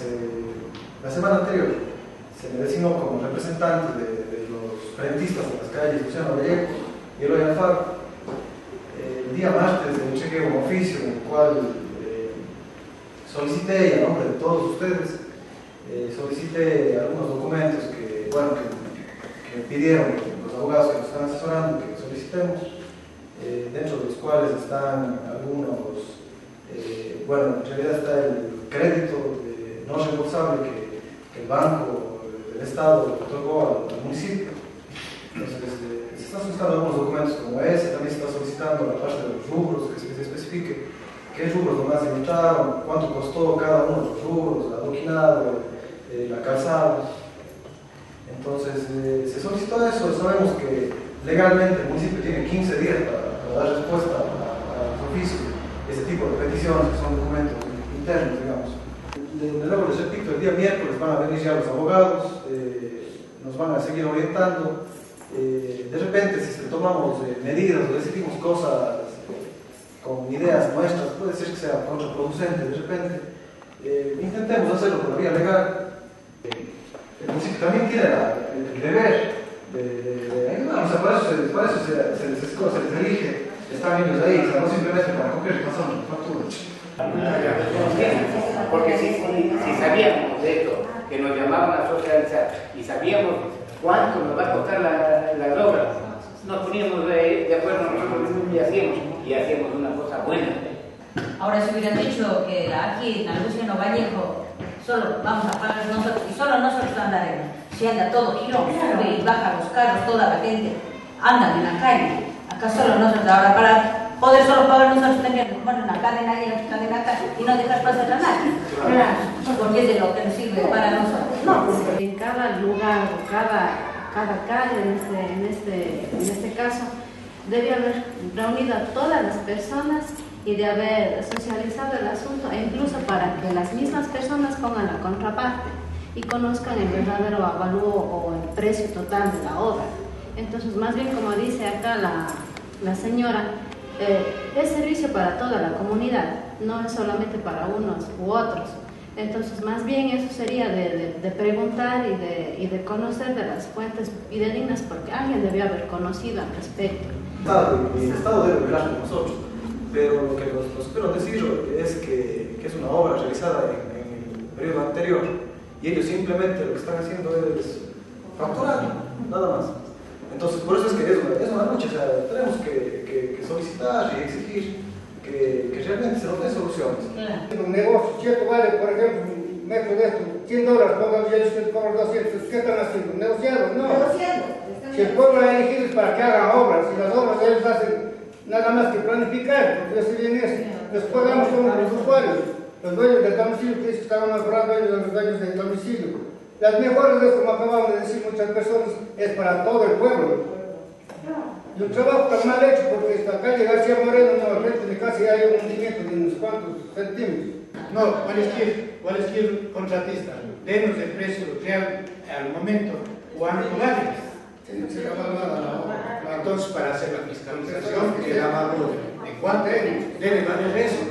la semana anterior se me designó como representante de los rentistas de las calles Luciano Vallejo y Eloy Alfaro. El día martes entregué un oficio en el cual solicité, y a nombre de todos ustedes, solicité algunos documentos que me pidieron los abogados que nos están asesorando que solicitemos, dentro de los cuales están algunos, en realidad está el crédito no reembolsable que el Banco del Estado otorgó al municipio. Entonces, se están solicitando algunos documentos como ese, también se está solicitando la parte de los rubros, que se especifique qué rubros nomás entraron, cuánto costó cada uno de los rubros, el adoquinado, la calzada. Entonces, se solicitó eso. Sabemos que legalmente el municipio tiene 15 días para dar respuesta a los oficios, ese tipo de peticiones, que son documentos internos, digamos. Luego les repito, el día miércoles van a venir ya los abogados, nos van a seguir orientando. De repente, si tomamos medidas o decidimos cosas con ideas nuestras, puede ser que sea contraproducente. De repente, intentemos hacerlo por la vía legal. El municipio también tiene el deber de ayudar, o sea, para eso se les elige, están ellos ahí, o sea, no simplemente para cumplir y pasar una factura. Porque si sabíamos de esto, que nos llamaban a socializar y sabíamos cuánto nos va a costar las obras, nos poníamos de acuerdo nosotros mismos y hacíamos una cosa buena. Ahora, si hubieran dicho que aquí en Luciano Vallejo solo vamos a pagar nosotros y solo nosotros andaremos, si anda todo giro, sube y baja los carros, toda la gente anda en la calle, acá solo nosotros, ahora para poder solo pagar nosotros tendríamos que poner una cadena ahí, una cadena acá y no dejar pasar a nadie, porque es de lo que nos sirve para nosotros. No, en cada lugar, cada calle en este caso, debe haber reunido a todas las personas y de haber socializado el asunto, e incluso para que las mismas personas pongan la contraparte y conozcan el verdadero avalúo o el precio total de la obra. Entonces, más bien, como dice acá la señora, es servicio para toda la comunidad, no es solamente para unos u otros. Entonces, más bien eso sería de preguntar y de conocer de las fuentes fidedignas, porque alguien debió haber conocido al respecto. El Estado debe velar con nosotros, pero lo que los espero decir es que es una obra realizada en el periodo anterior y ellos simplemente lo que están haciendo es facturar, nada más. Entonces, por eso es que es una lucha, o sea, tenemos que solicitar y exigir que realmente se nos den soluciones. Un negocio, cierto, vale, por ejemplo, un metro de esto, $100, pongan ya ustedes cobran 200, ¿qué están haciendo? ¿Negociando? No. Si el pueblo ha elegido es para que hagan obras, y las obras ellos hacen nada más que planificar, porque así bien es. Después vamos con los usuarios, los dueños del domicilio, que estaban mejorando ellos los dueños del domicilio. Las mejores, como acabamos de decir muchas personas, es para todo el pueblo. Y un trabajo tan mal hecho, porque esta calle García Moreno, no, al frente de casi hay un hundimiento de unos cuantos centímetros. No, cualquier contratista, denos el precio real al momento, cuánto vale. Se llama la obra. Entonces, para hacer la fiscalización, que la valor, ¿en cuánto debe valer eso?